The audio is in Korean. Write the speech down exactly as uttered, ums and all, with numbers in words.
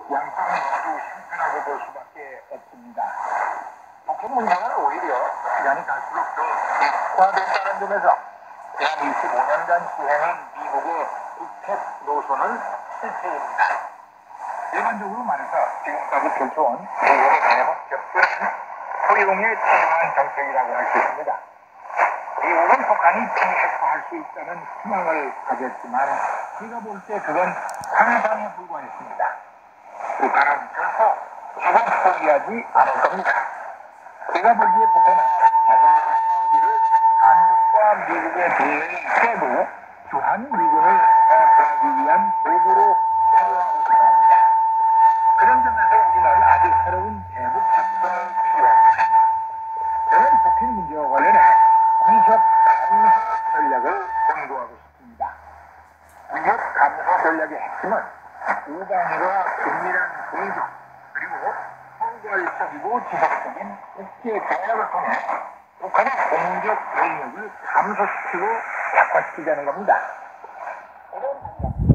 양상 모두 형편하게 볼 수밖에 없습니다. 북핵 문제는 오히려 시간이 갈수록 더 악화됐다는 점에서 지난 이십오 년간 시행한 미국의 북핵 노선은 실패입니다. 일반적으로 말해서 지금까지 펼쳐온 미국의 대북 접근은 허용에 치중한 정책이라고 할 수 있습니다. 미국은 북한이 비핵화할 수 있다는 희망을 가졌지만 제가 볼 때 그건 환상에 불과했습니다. 북한은 결코 지금 포기하지 않을 겁니다. 제가 보기에 북한은 자신들의 경기를 한국과 미국의 동맹을 깨고 주한 미군을 해부하기 위한 도구로 사용하고 있다 합니다. 그런 점에서 우리는 아주 새로운 대북 작전을 필요합니다. 저는 북핵 문제와 관련해 위협 감소 전략을 공부하고 싶습니다. 위협 감소 전략의 핵심은 우방과 긴밀한 공조 그리고 포괄적이고 지속적인 국제 대화를 통해 북한의 공격 능력을 감소시키고 약화시키자는 겁니다. 이런 전략